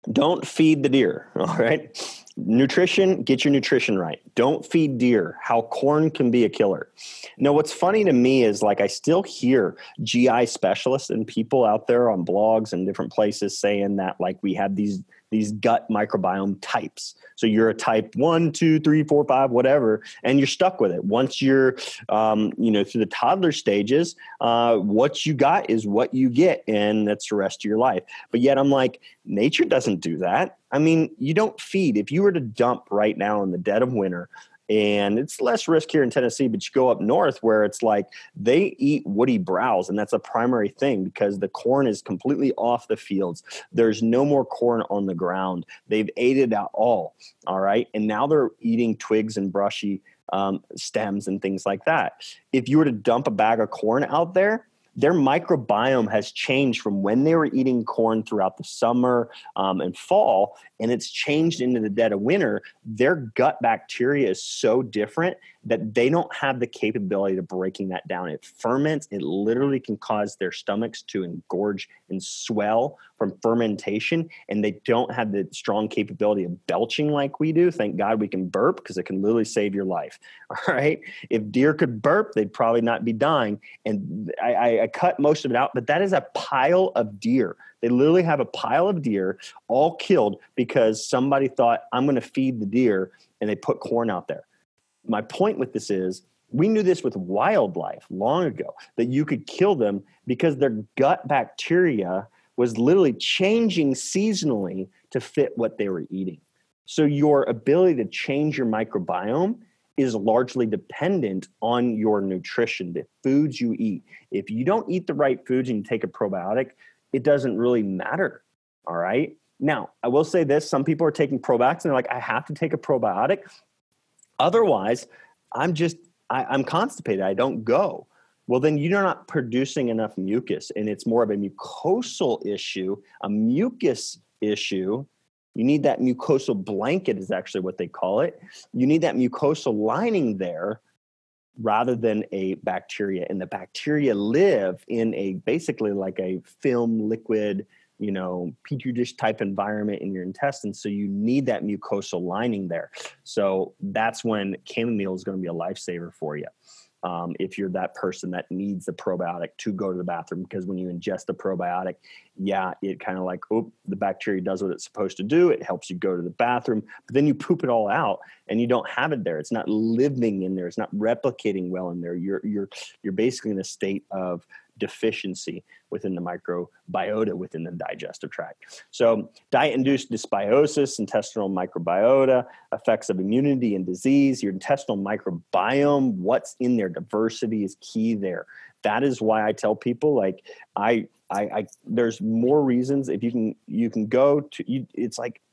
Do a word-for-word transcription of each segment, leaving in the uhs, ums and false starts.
Don't feed the deer, all right? Nutrition, get your nutrition right. Don't feed deer. How corn can be a killer. Now, what's funny to me is like I still hear G I specialists and people out there on blogs and different places saying that like we have these these gut microbiome types. So you're a type one, two, three, four, five, whatever, and you're stuck with it. Once you're, um, you know, through the toddler stages, uh, what you got is what you get, and that's the rest of your life. But yet I'm like, nature doesn't do that. I mean, you don't feed. If you were to dump right now in the dead of winter, and it's less risk here in Tennessee, but you go up north where it's like they eat woody browse, and that's a primary thing because the corn is completely off the fields. There's no more corn on the ground. They've ate it out all, all right? And now they're eating twigs and brushy um, stems and things like that. If you were to dump a bag of corn out there, their microbiome has changed from when they were eating corn throughout the summer um, and fall, and it's changed into the dead of winter. Their gut bacteria is so different that they don't have the capability of breaking that down. It ferments. It literally can cause their stomachs to engorge and swell from fermentation, and they don't have the strong capability of belching like we do. Thank God we can burp because it can literally save your life. All right. If deer could burp, they'd probably not be dying. And I, I, I cut most of it out, but that is a pile of deer. They literally have a pile of deer all killed because somebody thought, I'm going to feed the deer, and they put corn out there. My point with this is we knew this with wildlife long ago, that you could kill them because their gut bacteria was literally changing seasonally to fit what they were eating. So your ability to change your microbiome is largely dependent on your nutrition, the foods you eat. If you don't eat the right foods and you take a probiotic, it doesn't really matter. All right. Now, I will say this. Some people are taking probiotics and they're like, I have to take a probiotic. Otherwise, I'm just, I, I'm constipated. I don't go. Well, then you're not producing enough mucus, and it's more of a mucosal issue, a mucus issue. You need that mucosal blanket is actually what they call it. You need that mucosal lining there rather than a bacteria. And the bacteria live in a basically like a film liquid, you know, petri dish type environment in your intestines. So you need that mucosal lining there. So that's when chamomile is going to be a lifesaver for you. Um, if you're that person that needs the probiotic to go to the bathroom, because when you ingest the probiotic, yeah, it kind of like, oh, the bacteria does what it's supposed to do. It helps you go to the bathroom, but then you poop it all out and you don't have it there. It's not living in there. It's not replicating well in there. You're, you're, you're basically in a state of deficiency within the microbiota within the digestive tract. So diet-induced dysbiosis, intestinal microbiota, effects of immunity and disease, your intestinal microbiome, what's in there, diversity is key there. That is why I tell people, like, I, I, I there's more reasons if you can, you can go to, you, it's like,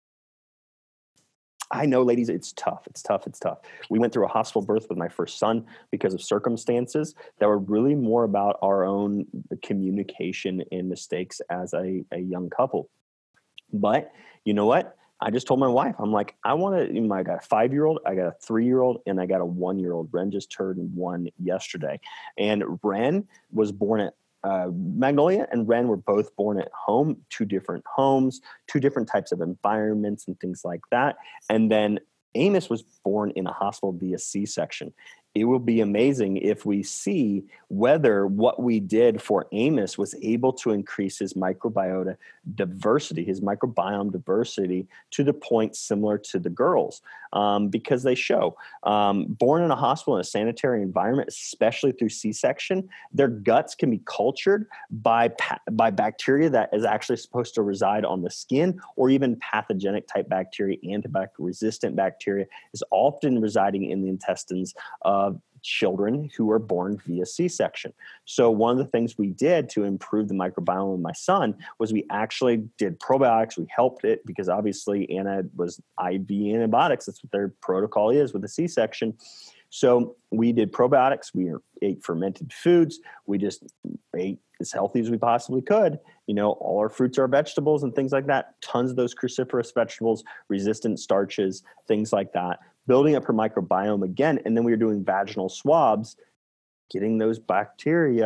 I know, ladies, it's tough. It's tough. It's tough. We went through a hospital birth with my first son because of circumstances that were really more about our own communication and mistakes as a, a young couple. But you know what? I just told my wife, I'm like, I want to, you know, I got a five-year-old, I got a three-year-old, and I got a one-year-old. Ren just turned one yesterday. And Ren was born at Uh, Magnolia and Ren were both born at home, two different homes, two different types of environments and things like that. And then Amos was born in a hospital via C-section. It will be amazing if we see whether what we did for Amos was able to increase his microbiota diversity, his microbiome diversity to the point similar to the girls, um, because they show um, born in a hospital in a sanitary environment, especially through C-section, their guts can be cultured by, pa- by bacteria that is actually supposed to reside on the skin, or even pathogenic type bacteria, antibiotic resistant bacteria is often residing in the intestines of of children who are born via C-section. So one of the things we did to improve the microbiome of my son was we actually did probiotics. We helped it because obviously Anna was I V antibiotics. That's what their protocol is with a C-section. So we did probiotics. We ate fermented foods. We just ate as healthy as we possibly could. You know, all our fruits are vegetables and things like that. Tons of those cruciferous vegetables, resistant starches, things like that. Building up her microbiome again. And then we were doing vaginal swabs, getting those bacteria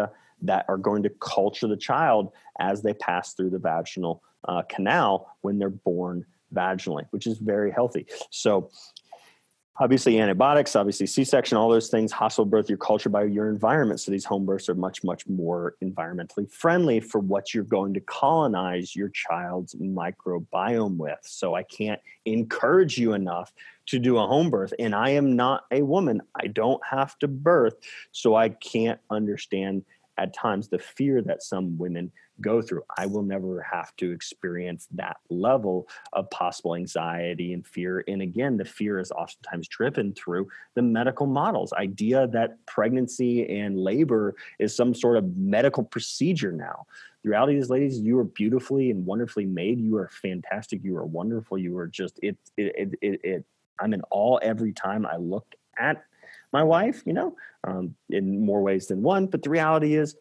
that are going to culture the child as they pass through the vaginal uh, canal when they're born vaginally, which is very healthy. So obviously antibiotics, obviously C-section, all those things, hospital birth, you're cultured by your environment. So these home births are much, much more environmentally friendly for what you're going to colonize your child's microbiome with. So I can't encourage you enough to do a home birth. And I am not a woman. I don't have to birth. So I can't understand at times the fear that some women go through. I will never have to experience that level of possible anxiety and fear. And again, the fear is oftentimes driven through the medical models, idea that pregnancy and labor is some sort of medical procedure now. The reality is, ladies, you are beautifully and wonderfully made. You are fantastic. You are wonderful. You are just, it, it, it, it, it I'm in awe every time I look at my wife, you know, um, in more ways than one. But the reality is,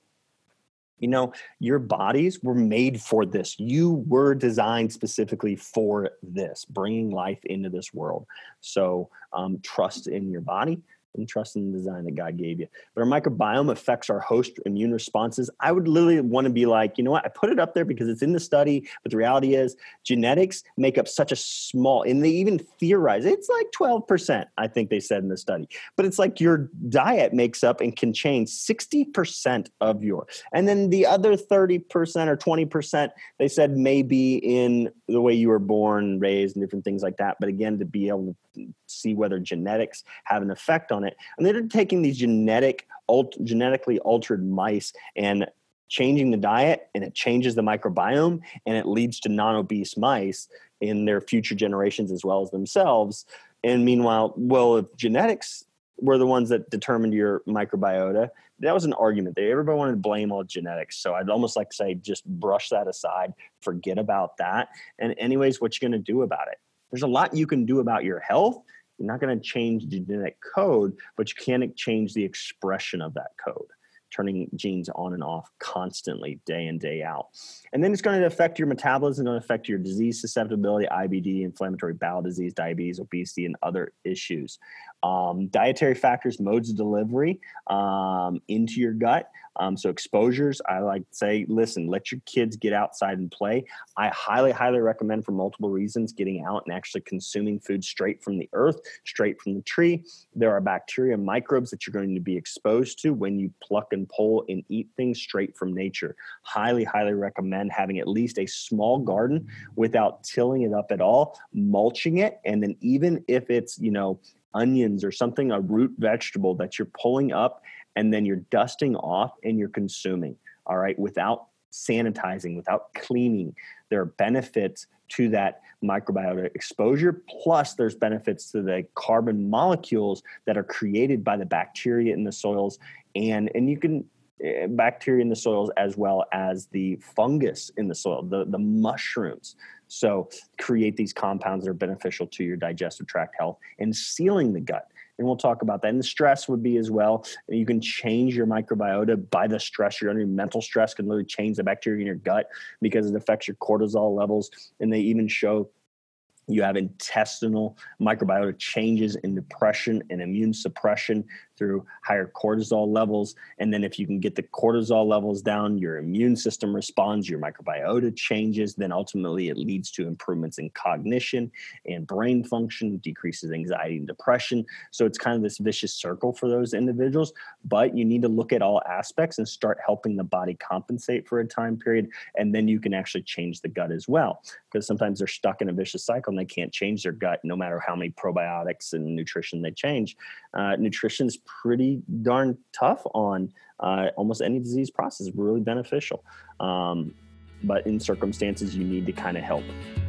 you know, your bodies were made for this. You were designed specifically for this, bringing life into this world. So um, trust in your body and trust in the design that God gave you. But our microbiome affects our host immune responses. I would literally want to be like, you know what? I put it up there because it's in the study, but the reality is genetics make up such a small, and they even theorize, it's like twelve percent, I think they said in the study. But it's like your diet makes up and can change sixty percent of your, and then the other thirty percent or twenty percent, they said maybe in the way you were born, raised, and different things like that. But again, to be able to see whether genetics have an effect on it. And they're taking these genetic, alt, genetically altered mice and changing the diet, and it changes the microbiome, and it leads to non-obese mice in their future generations as well as themselves. And meanwhile, well, if genetics were the ones that determined your microbiota, that was an argument there. Everybody wanted to blame all genetics. So I'd almost like to say, just brush that aside, forget about that. And anyways, what you're going to do about it? There's a lot you can do about your health. You're not going to change the genetic code, but you can change the expression of that code, turning genes on and off constantly, day in, day out. And then it's going to affect your metabolism, going to affect your disease susceptibility, I B D, inflammatory bowel disease, diabetes, obesity, and other issues. Um, dietary factors, modes of delivery um, into your gut. Um, so exposures, I like to say, listen, let your kids get outside and play. I highly, highly recommend for multiple reasons getting out and actually consuming food straight from the earth, straight from the tree. There are bacteria and microbes that you're going to be exposed to when you pluck and pull and eat things straight from nature. Highly, highly recommend having at least a small garden without tilling it up at all, mulching it. And then even if it's, you know, onions or something, a root vegetable that you're pulling up and then you're dusting off and you're consuming, all right, without sanitizing, without cleaning. There are benefits to that microbiota exposure, plus there's benefits to the carbon molecules that are created by the bacteria in the soils, and, and you can, uh, bacteria in the soils as well as the fungus in the soil, the, the mushrooms. So create these compounds that are beneficial to your digestive tract health and sealing the gut. And we'll talk about that. And the stress would be as well. You can change your microbiota by the stress you're under. Mental stress can literally change the bacteria in your gut because it affects your cortisol levels. And they even show you have intestinal microbiota changes in depression and immune suppression through higher cortisol levels. And then if you can get the cortisol levels down, your immune system responds, your microbiota changes, then ultimately it leads to improvements in cognition and brain function, decreases anxiety and depression. So it's kind of this vicious circle for those individuals, but you need to look at all aspects and start helping the body compensate for a time period. And then you can actually change the gut as well, because sometimes they're stuck in a vicious cycle and they can't change their gut no matter how many probiotics and nutrition they change. Uh, nutrition is pretty darn tough on uh, almost any disease process, really beneficial. Um, but in circumstances, you need to kind of help